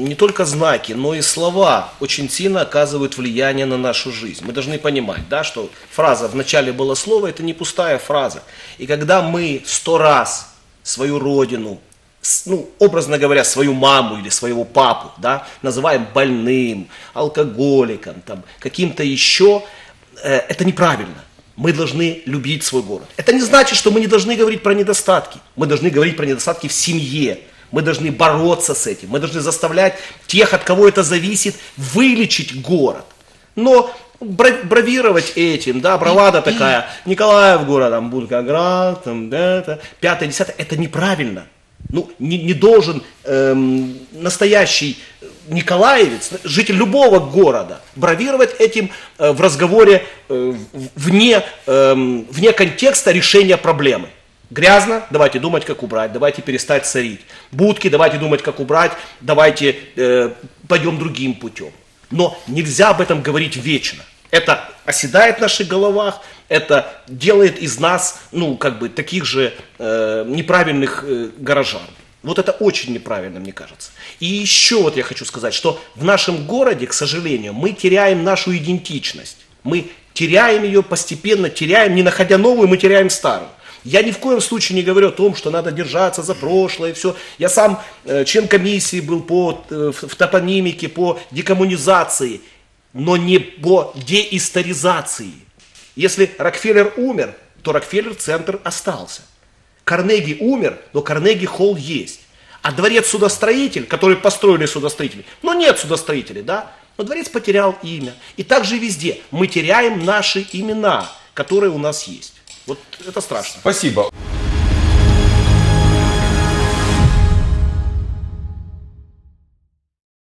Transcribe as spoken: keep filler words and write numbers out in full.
не только знаки, но и слова очень сильно оказывают влияние на нашу жизнь. Мы должны понимать, да, что фраза «в начале было слово» — это не пустая фраза. И когда мы сто раз свою родину, ну, образно говоря, свою маму или своего папу, да, называем больным, алкоголиком, там, каким-то еще, э, это неправильно. Мы должны любить свой город. Это не значит, что мы не должны говорить про недостатки. Мы должны говорить про недостатки в семье. Мы должны бороться с этим. Мы должны заставлять тех, от кого это зависит, вылечить город. Но бравировать этим, да, бравада такая, Николаев город, там, Волгоград, там, это, пятое, десятое, это неправильно. Ну, не, не должен эм, настоящий николаевец, житель любого города, бравировать этим э, в разговоре э, вне, э, вне контекста решения проблемы. Грязно, давайте думать, как убрать, давайте перестать сорить. Будки, давайте думать, как убрать, давайте э, пойдем другим путем. Но нельзя об этом говорить вечно. Это оседает в наших головах, это делает из нас, ну, как бы, таких же э, неправильных э, горожан. Вот это очень неправильно, мне кажется. И еще вот я хочу сказать, что в нашем городе, к сожалению, мы теряем нашу идентичность. Мы теряем ее постепенно, теряем, не находя новую, мы теряем старую. Я ни в коем случае не говорю о том, что надо держаться за прошлое и все. Я сам э, член комиссии был по, э, в топонимике, по декоммунизации, но не по деисторизации. Если Рокфеллер умер, то Рокфеллер-центр остался. Карнеги умер, но Карнеги-холл есть. А дворец-судостроитель, который построили судостроители, ну нет судостроителей, да? Но дворец потерял имя. И так же везде. Мы теряем наши имена, которые у нас есть. Вот это страшно. Спасибо.